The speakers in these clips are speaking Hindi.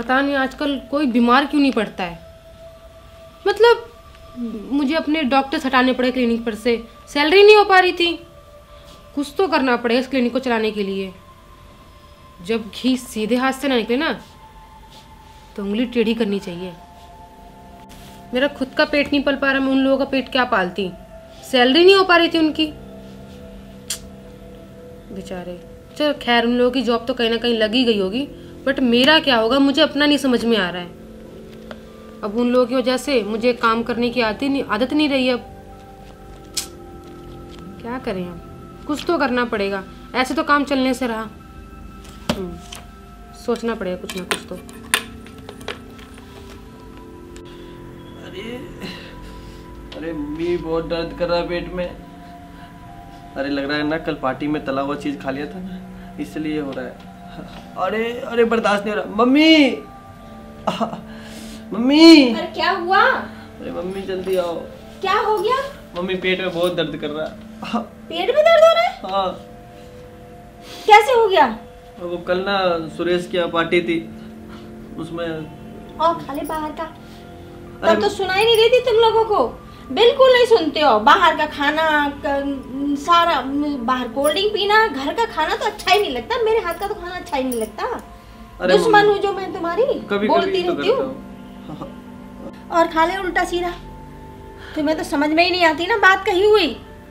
पता नहीं आजकल कोई बीमार क्यों नहीं पड़ता है। मतलब मुझे अपने डॉक्टर्स हटाने पड़े क्लिनिक पर से, सैलरी नहीं हो पा रही थी। कुछ तो करना पड़ेगा इस क्लिनिक को चलाने के लिए। जब घी सीधे हाथ से ना निकले ना तो उंगली टेढ़ी करनी चाहिए। मेरा खुद का पेट नहीं पल पा रहा, मैं उन लोगों का पेट क्या पालती। सैलरी नहीं हो पा रही थी उनकी, बेचारे। चलो खैर, उन लोगों की जॉब तो कहीं ना कहीं लगी गई होगी, बट मेरा क्या होगा मुझे अपना नहीं समझ में आ रहा है। अब उन लोगों की वजह से मुझे काम करने की आदत नहीं रही। अब क्या करें, अब कुछ तो करना पड़ेगा। ऐसे तो काम चलने से रहा। सोचना पड़ेगा कुछ ना कुछ तो। अरे मम्मी बहुत दर्द कर रहा है पेट में। अरे लग रहा है ना कल पार्टी में तला हुआ चीज खा लिया था ना, इसलिए हो रहा है। अरे अरे बर्दाश्त नहीं हो रहा। Mummy mummy. अरे क्या हुआ? अरे मम्मी जल्दी आओ। क्या हो गया? मम्मी पेट में बहुत दर्द कर रहा है। पेट में दर्द हो रहा है? हाँ। कैसे हो गया? वो कल ना सुरेश की पार्टी थी, उसमें। और खाली बाहर का? तब तो सुनाई नहीं देती तुम लोगों को, बिल्कुल नहीं सुनते हो। बाहर का खाना सारा, बाहर कोल्ड ड्रिंक पीना, घर का खाना तो अच्छा ही नहीं लगता। मेरे हाथ का तो खाना अच्छा ही नहीं लगता। दुश्मन हूँ जो मैं तुम्हारी, बोलती रहती हूँ और खा ले उल्टा सीधा। तुम्हें तो समझ में ही नहीं आती ना बात कही हुई।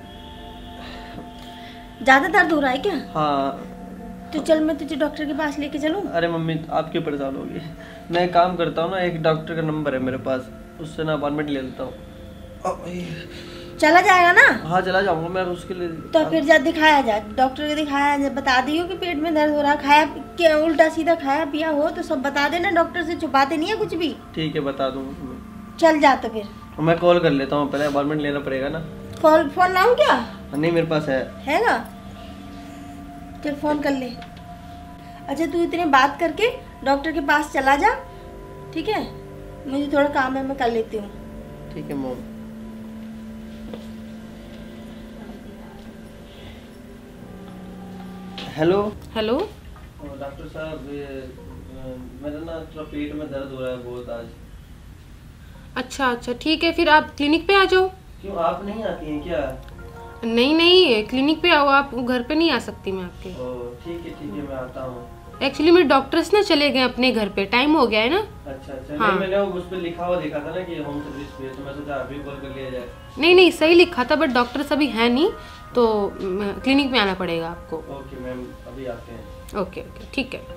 ज्यादा दर्द हो रहा है क्या? हाँ। तो चल मैं तुझे डॉक्टर के पास लेके चलूं? अरे मम्मी आप क्यों परेशान होगी। मैं काम करता हूँ ना, एक डॉक्टर का नंबर है मेरे पास, उससे ना अपॉइंटमेंट ले लेता हूँ। चला जाएगा ना? हाँ चला जाऊंगा मैं उसके लिए। तो फिर जा दिखाया जा, डॉक्टर को दिखाया जा, बता दियो कि पेट में दर्द हो रहा। खाया क्या उल्टा सीधा खाया पिया हो तो सब बता देना, डॉक्टर से छुपाते नहीं है कुछ भी। ठीक है बता दूंगा। चल जा तो फिर। मैं कॉल कर लेता हूँ, पहले अपॉइंटमेंट लेना पड़ेगा ना। कॉल फोन लाऊं क्या? नहीं मेरे पास है ना? चल फोन कर ले। अच्छा तू इतने बात करके डॉक्टर के पास चला जा, ठीक है? मुझे थोड़ा काम है, मैं कर लेती हूँ। ठीक है मॉम। हेलो हेलो डॉक्टर साहब, मेरा ना थोड़ा पेट में दर्द हो रहा है बहुत आज। अच्छा ठीक है, फिर आप क्लिनिक पे आ जाओ। क्यों आप नहीं आती हैं क्या? नहीं क्लिनिक पे आओ, आप घर पे नहीं आ सकती मैं आपके। ठीक है मैं आता हूँ। एक्चुअली मेरे डॉक्टर्स ना चले गए अपने घर पे, टाइम हो गया है ना। अच्छा हाँ। मैंने उस पे लिखा हुआ देखा था ना कि होम सर्विस पे, तो मैं सोचा अभी कॉल कर लिया जाए। नहीं सही लिखा था, बट डॉक्टर्स अभी है नहीं, तो क्लिनिक में आना पड़ेगा आपको। ओके मैम अभी आते हैं। ओके ठीक है।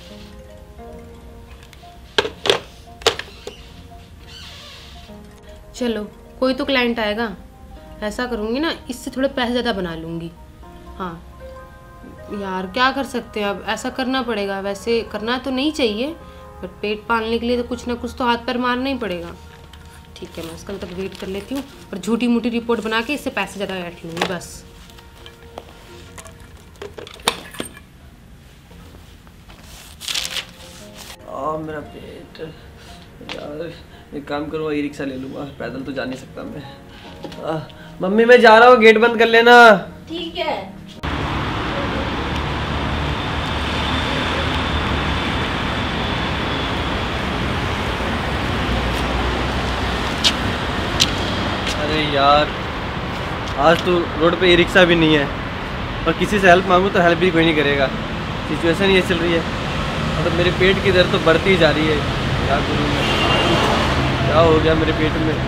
चलो कोई तो क्लाइंट आएगा, ऐसा करूँगी ना इससे थोड़े पैसे ज़्यादा बना लूँगी। हाँ यार क्या कर सकते हैं, अब ऐसा करना पड़ेगा। वैसे करना तो नहीं चाहिए, बट पेट पालने के लिए तो कुछ ना कुछ तो हाथ पैर मारना ही पड़ेगा। ठीक है मैं इसका तक वेट कर लेती हूँ और झूठी मूठी रिपोर्ट बना के इससे पैसे ज़्यादा ऐड लूँगी बस। मेरा पेट यार, एक काम करो ई रिक्शा ले लूँगा, पैदल तो जा नहीं सकता मैं। मम्मी मैं जा रहा हूँ, गेट बंद कर लेना। ठीक है। अरे यार आज तो रोड पे ई रिक्शा भी नहीं है, और किसी से हेल्प मांगू तो हेल्प भी कोई नहीं करेगा। सिचुएशन ये चल रही है, मतलब मेरे पेट की दर्द तो बढ़ती ही जा रही है। क्या करूँ मैं, क्या हो गया मेरे पेट में।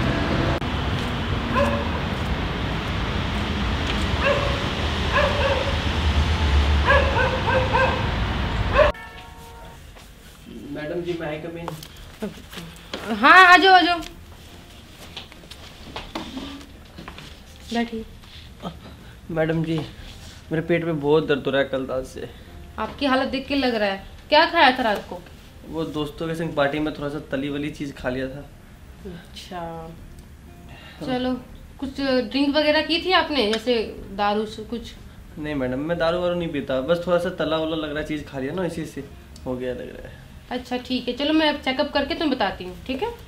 मैडम जी मैं कम इन। हाँ आ जाओ बैठिए। मैडम जी मेरे पेट में बहुत दर्द हो रहा है कल रात से। आपकी हालत देख के लग रहा है। क्या खाया था रात को? वो दोस्तों के संग पार्टी में थोड़ा सा तली वाली चीज़ खा लिया था। अच्छा चलो, कुछ ड्रिंक वगैरह की थी आपने, जैसे दारू से कुछ? नहीं मैडम मैं दारू वारू नहीं पीता, बस थोड़ा सा तला वाला लग रहा चीज़ खा लिया ना, इसी से हो गया लग रहा है। अच्छा ठीक है, चलो मैं चेकअप करके तुम्हें बताती हूँ, ठीक है?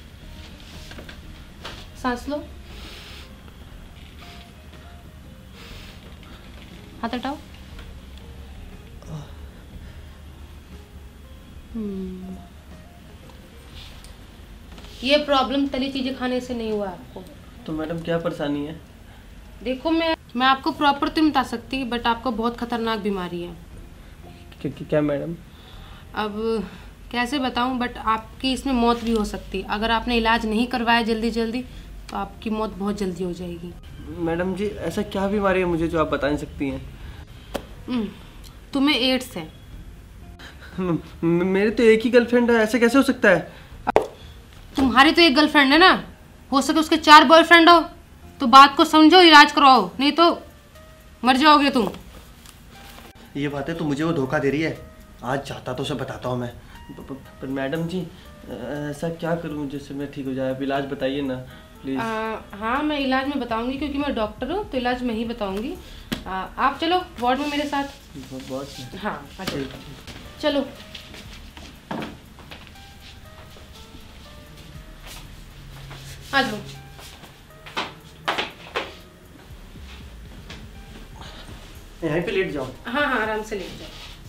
सांस लो। हाथ हटाओ। ये प्रॉब्लम तली चीजें खाने से नहीं हुआ आपको। तो मैडम क्या परेशानी है? देखो मैं आपको प्रॉपर तो नहीं बता सकती, बट आपको बहुत खतरनाक बीमारी है। क्या मैडम? अब कैसे बताऊं, बट आपकी इसमें मौत भी हो सकती है। अगर आपने इलाज नहीं करवाया जल्दी जल्दी तो आपकी मौत बहुत जल्दी हो जाएगी। मैडम जी ऐसा क्या बीमारी है मुझे जो आप बता नहीं सकती हैं? तुम्हें एड्स है। मेरे तो एक ही गर्लफ्रेंड है, ऐसे कैसे हो सकता है? तुम्हारी तो एक गर्लफ्रेंड है ना, हो सके उसके 4 बॉयफ्रेंड हो, तो बात को समझो, इलाज कराओ, नहीं तो मर जाओगे तुम। ये बातें तो मुझे वो धोखा दे रही है। आज जाता तो उसे बताता हूँ मैं। पर मैडम जी ऐसा क्या करूँ जिससे मैं ठीक हो जाए? आप इलाज बताइए ना प्लीज़। हाँ मैं इलाज में बताऊंगी, क्योंकि मैं डॉक्टर हूँ तो इलाज मैं ही बताऊंगी। आप चलो वार्ड में मेरे साथ। बहुत हाँ चलो। आ जाओ। यहीं पे लेट जाओ। हाँ हाँ आराम से लेट जाओ।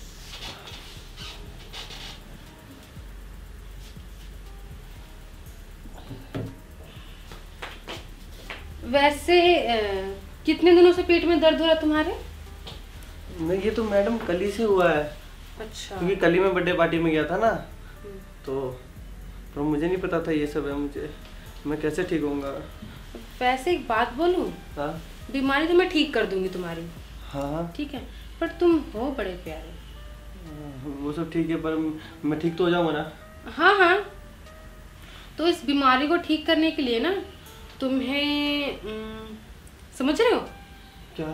वैसे कितने दिनों से पेट में दर्द हो रहा तुम्हारे? नहीं ये तो मैडम कल ही से हुआ है। अच्छा। क्योंकि कल ही मैं बर्थडे पार्टी में गया था ना, तो पर मुझे नहीं पता था ये सब है। मैं कैसे ठीक होऊंगा? वैसे एक बात बोलूं? हाँ बीमारी तो मैं ठीक कर दूंगी तुम्हारी। हाँ ठीक है, पर तुम हो बड़े प्यारे। वो सब ठीक है, पर मैं ठीक तो हो जाऊंगा ना? हाँ हाँ, तो इस बीमारी को ठीक करने के लिए ना तुम्हें समझ रहे हो क्या?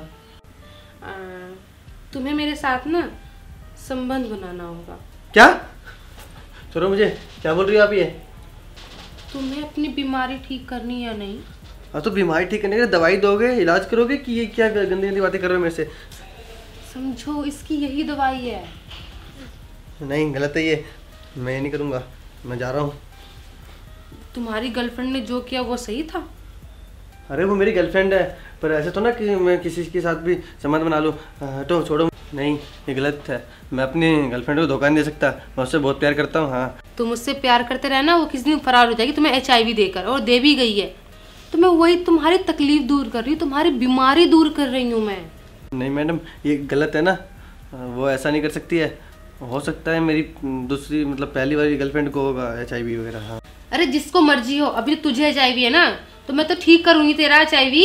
तुम्हें मेरे साथ ना संबंध बनाना होगा। क्या? छोड़ो मुझे, क्या बोल रही हो आप ये? तुम्हें अपनी बीमारी ठीक करनी या नहीं? हाँ तो बीमारी ठीक करने के लिए दवाई दोगे, इलाज करोगे, कि ये क्या गंदी गंदी बातें कर रहे हो मेरे से? समझो इसकी यही दवाई है। नहीं गलत है ये, मैं ये नहीं करूँगा, मैं जा रहा हूँ। तुम्हारी गर्लफ्रेंड ने जो किया वो सही था? अरे वो मेरी गर्लफ्रेंड है, पर ऐसे तो ना कि मैं किसी के साथ भी संबंध बना लूँ। तो छोड़ो, नहीं ये गलत है। मैं अपनी गर्लफ्रेंड को धोखा नहीं दे सकता, मैं उससे बहुत प्यार करता हूँ। हाँ तुम उससे प्यार करते रहना, वो किसी दिन फरार हो जाएगी तुम्हें HIV देकर, और दे भी गई है। तो मैं वही तुम्हारी तकलीफ दूर कर रही हूँ, तुम्हारी बीमारी दूर कर रही हूँ मैं। नहीं मैडम ये गलत है ना, वो ऐसा नहीं कर सकती है। हो सकता है मेरी दूसरी मतलब पहली वाली गर्लफ्रेंड को होगा HIV वगैरह। हाँ अरे जिसको मर्जी हो, अभी तुझे HIV है ना, तो मैं तो ठीक करूंगी तेरा HIV।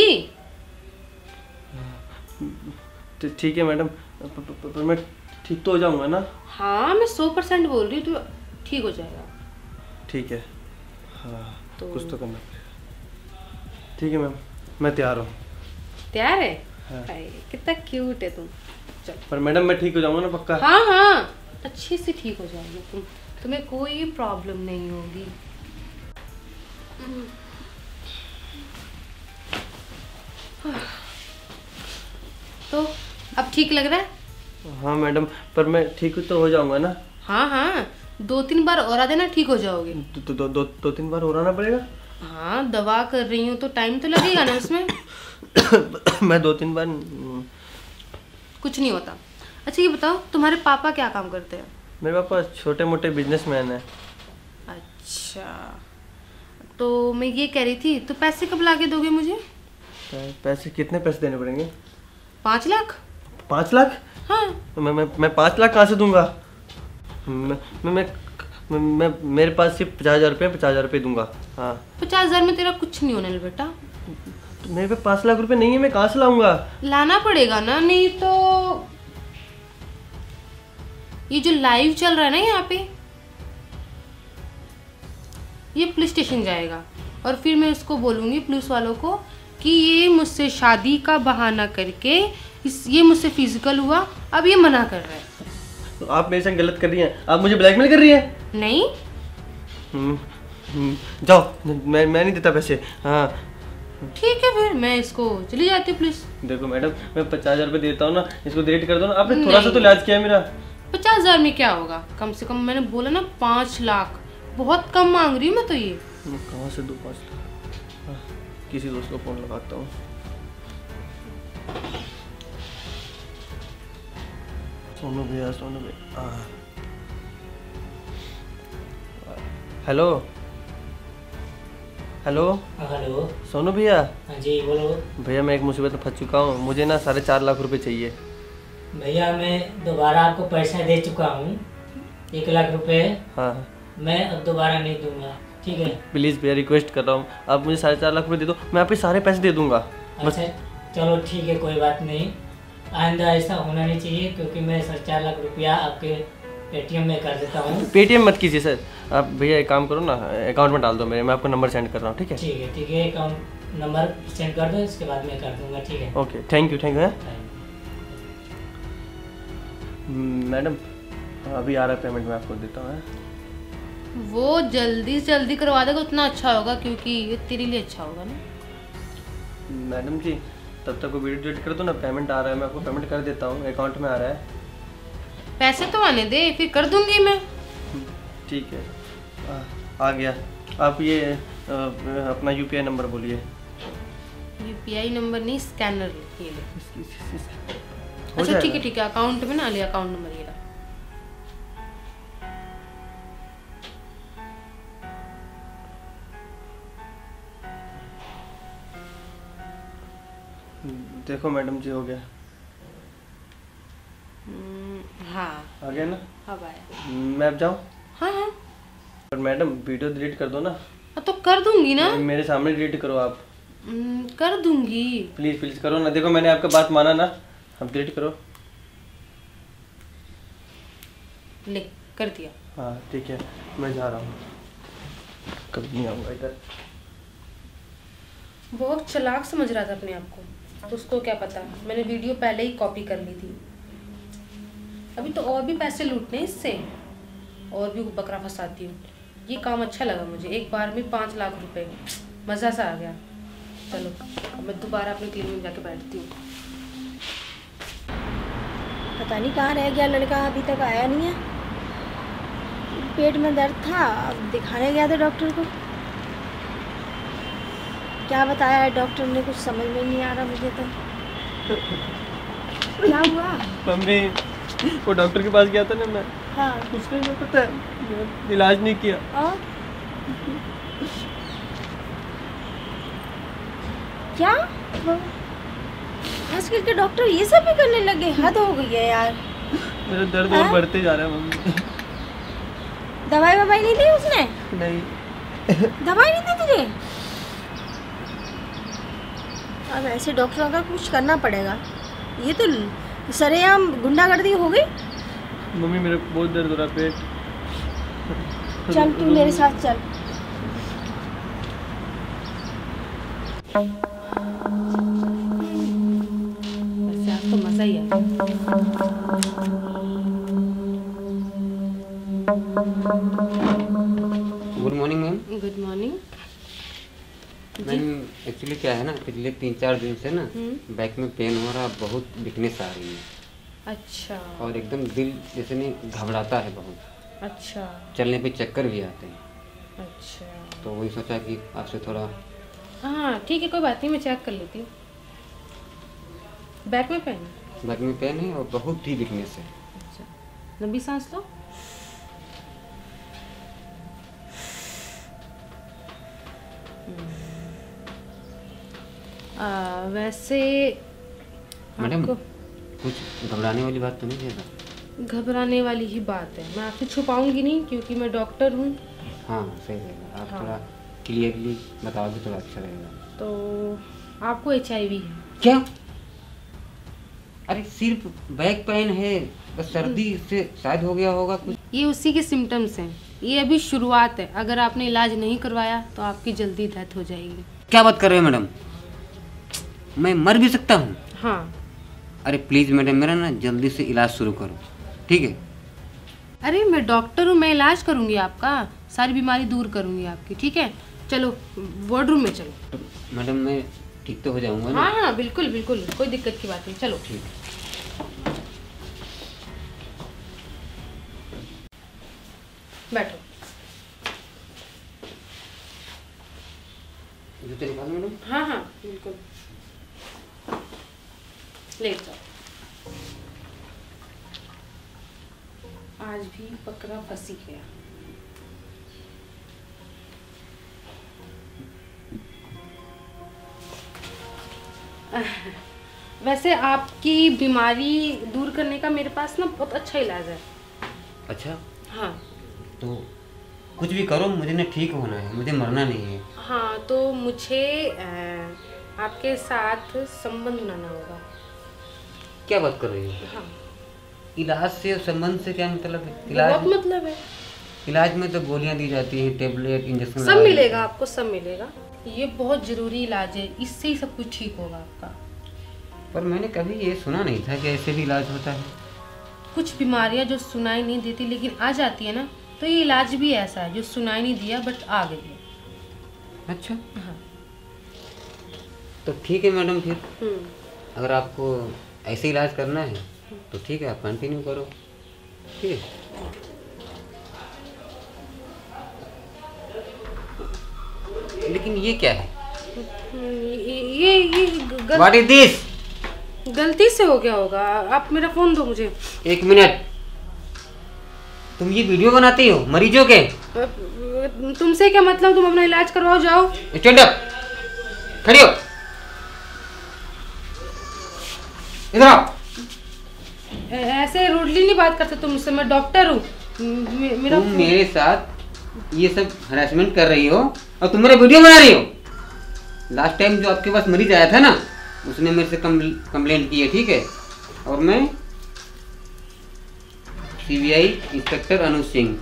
ठीक है मैडम, पर मैं ठीक तो हो जाऊंगा ना? हाँ मैं 100% बोल रही हूँ, तो ठीक हो जाएगा। ठीक है। हाँ तो कुछ तो करना पड़ेगा। ठीक है मैम, मैं तैयार हूँ। तैयार है? हाँ। कितना क्यूट है तुम। चल। पर मैडम मैं ठीक हो जाऊंगा ना पक्का? हाँ हाँ अच्छे से ठीक हो जाएगी तुम, तुम्हें कोई प्रॉब्लम नहीं होगी। तो अब ठीक लग रहा है? हाँ मैडम, पर मैं ठीक तो हो जाऊंगा ना? हाँ हाँ 2-3 बार और देना, ठीक हो जाओगे। दो तीन बार और आना पड़ेगा? हाँ दवा कर रही हूँ तो टाइम तो लगेगा ना उसमें। मैं 2-3 बार कुछ नहीं होता। अच्छा ये बताओ तुम्हारे पापा क्या काम करते हैं? मेरे पापा छोटे मोटे बिजनेसमैन हैं। अच्छा तो मैं ये कह रही थी, तो पैसे कब ला के दोगे मुझे? पैसे कितने पैसे देने पड़ेंगे? 5 लाख। 5 लाख? हाँ मैं 5 लाख कहाँ से दूंगा? मैं मेरे पास सिर्फ 50,000 रुपये दूंगा। हाँ 50,000 में तेरा कुछ नहीं होने बेटा। तो मेरे पे 5 लाख रुपए नहीं है, मैं कहाँ से लाऊंगा? लाना पड़ेगा ना, नहीं तो ये जो लाइव चल रहा है ना यहाँ पे, ये पुलिस स्टेशन जाएगा, और फिर मैं उसको बोलूँगी पुलिस वालों को कि ये मुझसे शादी का बहाना करके ये मुझसे फिजिकल हुआ, अब ये मना कर रहा है। तो आप मेरे साथ गलत कर रही हैं, आप मुझे ब्लैकमेल कर रही हैं। नहीं जाओ, मैं नहीं देता पैसे। हाँ ठीक है फिर मैं इसको चली जाती हूँ पुलिस। देखो मैडम मैं 50,000 रुपये देता हूँ ना, इसको डिलीट कर दो ना। आपने थोड़ा सा तो इलाज किया मेरा। 50,000 में क्या होगा, कम से कम मैंने बोला ना 5 लाख, बहुत कम मांग रही हूँ मैं तो। ये मैं कहाँ से दूँ 5 लाख? किसी दोस्त को फ़ोन लगाता हूँ। सोनू भैया हेलो हेलो हेलो। सोनू भैया। हाँ जी बोलो। भैया मैं एक मुसीबत में फंस चुका हूँ, मुझे ना 4.5 लाख रुपए चाहिए। भैया मैं दोबारा आपको पैसा दे चुका हूँ 1 लाख रुपए। हाँ मैं अब दोबारा नहीं दूंगा, ठीक है? प्लीज़ भैया रिक्वेस्ट कर रहा हूँ, आप मुझे 4.5 लाख रुपए दे दो, मैं आपके सारे पैसे दे दूंगा। अच्छा चलो ठीक है, कोई बात नहीं। आइंदा ऐसा होना नहीं चाहिए, क्योंकि मैं 4.5 लाख रुपया आपके पेटीएम में कर देता हूँ। पेटीएम मत कीजिए सर, आप भैया एक काम करो ना, अकाउंट में डाल दो मेरे, मैं आपको नंबर सेंड कर रहा हूँ, ठीक है? ठीक है, अकाउंट नंबर सेंड कर दो, इसके बाद मैं कर दूंगा, ठीक है? ओके थैंक यू है। मैडम अभी आ रहा है पेमेंट, मैं आपको देता हूँ। वो जल्दी से जल्दी करवा देगा उतना अच्छा होगा, क्योंकि ये तेरे लिए अच्छा होगा ना। मैडम जी तब तक वो वीडियो डिलीट कर दो ना, पेमेंट आ रहा है, मैं आपको पेमेंट कर देता हूँ, अकाउंट में आ रहा है। पैसे तो आने दे, फिर कर दूंगी मैं। ठीक है आ गया। आप ये अपना यूपीआई नंबर बोलिए। यूपीआई नंबर नहीं, स्कैनर ये ले। हो अच्छा ठीक जाएगा? है, अकाउंट में ना ले, अकाउंट नंबर ये ला। देखो मैडम जी हो गया। हाँ आ गया ना? अब आया। मैं अब जाऊँ? हाँ हाँ पर मैडम वीडियो डिलीट कर दो ना। तो कर दूंगी ना। मेरे सामने डिलीट करो आप। कर दूंगी। प्लीज प्लीज करो ना, देखो मैंने आपका बात माना ना, अब डिलीट करो। ले कर दिया। हाँ ठीक है, मैं जा रहा हूँ, कभी नहीं आऊँगा इधर। बहुत चालाक समझ रहा था अपने आप को, उसको क्या पता मैंने वीडियो पहले ही कॉपी कर ली थी। अभी तो और भी पैसे लूटने इससे, और भी बकरा फंसाती हूँ। ये काम अच्छा लगा मुझे, एक बार में 5 लाख रुपए, मज़ा सा आ गया। चलो अब मैं दोबारा अपने क्लिनिक में जाके बैठती हूँ। पता नहीं कहाँ रह गया लड़का, अभी तक आया नहीं है। पेट में दर्द था, अब दिखाने गया था डॉक्टर को। क्या बताया है डॉक्टर ने, कुछ समझ में नहीं आ रहा मुझे तो। क्या हुआ? मम्मी वो डॉक्टर के पास गया था ना मैं, हाँ उसने जो पता है इलाज नहीं किया। और क्या आजकल के डॉक्टर ये सब भी करने लगे? हद हो गई है यार। मेरा दर्द और बढ़ते जा रहा है मम्मी। दवाई ववाई नहीं दी उसने? नहीं दवाई नहीं दी तुझे? अब ऐसे डॉक्टरों का कुछ करना पड़ेगा। ये तो सरेआम गुंडागर्दी हो गई। मम्मी मेरे बहुत दर्द हो रहा है पेट। चल तू मेरे साथ चल। वैसे आज तो मज़ा ही आया। Good morning ma'am. Good morning. Ma'am actually क्या है ना, पिछले 3-4 दिन से ना बैक में पेन हो रहा, बहुत वीकनेस आ रही है। अच्छा और एकदम दिल जैसे नहीं घबराता है बहुत, अच्छा चलने पे चक्कर भी आते हैं। अच्छा। तो वही सोचा कि आपसे थोड़ा। हाँ ठीक है, कोई बात नहीं, मैं चेक कर लेती हूँ। बैक में पेन? बैक में पेन है और बहुत ही वीकनेस है। अच्छा, लंबी सांस लो। वैसे मैडम आपको कुछ घबराने वाली बात तो नहीं है ना? घबराने वाली ही बात है, मैं आपसे छुपाऊंगी नहीं, क्योंकि मैं डॉक्टर हूँ। हाँ सही रहेगा, आप हाँ। थोड़ा क्लियरली बताओगे थोड़ा अच्छा रहेगा। तो आपको HIV है। क्या? अरे सिर्फ बैक पेन है, बस सर्दी से शायद हो गया होगा कुछ। ये उसी के सिम्टम्स हैं, ये अभी शुरुआत है। अगर आपने इलाज नहीं करवाया तो आपकी जल्दी डेथ हो जाएगी। क्या बात कर रहे हो मैडम, मैं मर भी सकता हूँ? हाँ। अरे प्लीज़ मैडम, मेरा ना जल्दी से इलाज शुरू करो, ठीक है? अरे मैं डॉक्टर हूँ, मैं इलाज करूँगी आपका, सारी बीमारी दूर करूँगी आपकी, ठीक है? चलो वार्डरूम में चलो। मैडम मैं ठीक तो हो जाऊँगा ना? हाँ हाँ बिल्कुल बिल्कुल, कोई दिक्कत की बात नहीं, चलो। ठीक। बैठो। जूते निकालो मैडम। हाँ हाँ बिल्कुल, लेट जाओ। आज भी बकरा फंसी गया। वैसे आपकी बीमारी दूर करने का मेरे पास ना बहुत अच्छा इलाज है। अच्छा, हाँ तो कुछ भी करो, मुझे ना ठीक होना है, मुझे मरना नहीं है। हाँ, तो मुझे आपके साथ संबंध बनाना होगा। क्या बात कर रही हो? हाँ, इलाज से और संबंध से क्या मतलब है? इलाज बहुत मतलब है। इलाज में तो गोलियां दी जाती हैं, टेबलेट, इंजेक्शन सब मिलेगा आपको, सब मिलेगा। ये बहुत जरूरी इलाज है, इससे ही सब कुछ ठीक होगा आपका। पर मैंने कभी ये सुना नहीं था कि ऐसे भी इलाज होता है। कुछ बीमारियां जो सुनाई नहीं देती लेकिन आ जाती है ना, तो ये इलाज भी ऐसा है जो सुनाई नहीं दिया बट आ गई है। अच्छा, हाँ। तो ठीक है मैडम, फिर अगर आपको ऐसे इलाज करना है तो ठीक है, आप कंटिन्यू करो। ठीक है। लेकिन ये क्या है? ये What is this? गलती से हो गया होगा। आप मेरा फोन दो मुझे। 1 मिनट, तुम ये वीडियो बनाती हो मरीजों के? तुमसे क्या मतलब, तुम अपना इलाज करवाओ, जाओ। स्टैंड अप, खड़ी हो, इधर आओ। ऐसे रूडली नहीं बात करते तुम मुझसे, मैं डॉक्टर हूँ। मेरा तुम मेरे साथ ये सब हरासमेंट कर रही हो और तुम मेरा वीडियो बना रही हो। लास्ट टाइम जो आपके पास मरीज आया था ना, उसने मेरे से कंप्लेंट की है, ठीक है? और मैं CBI inspector Anuj Singh.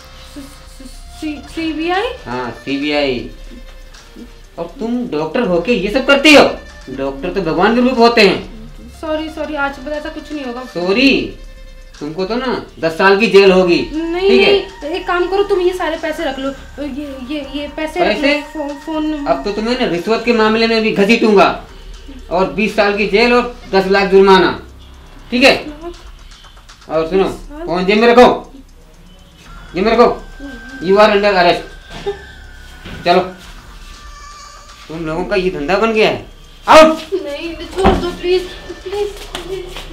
CBI? हाँ, सीबीआई। और तुम डॉक्टर होके ये सब करती हो? डॉक्टर तो भगवान के रूप होते हैं। सॉरी, आज पता ऐसा कुछ नहीं होगा। सॉरी? तुमको तो ना 10 साल की जेल होगी। नहीं, एक काम करो, तुम ये सारे पैसे रख लो। ये पैसे रख लो, फोन। अब तो तुम्हें ना रिश्वत के मामले में भी घसीटूंगा और 20 साल की जेल और 10 लाख जुर्माना, ठीक है? और सुनो, फोन जेब में रखो, जेब में रखो। You are under arrest. चलो, तुम लोगों का ये धंधा बन गया है। आउट। नहीं, छोड़ दो प्लीज, प्लीज।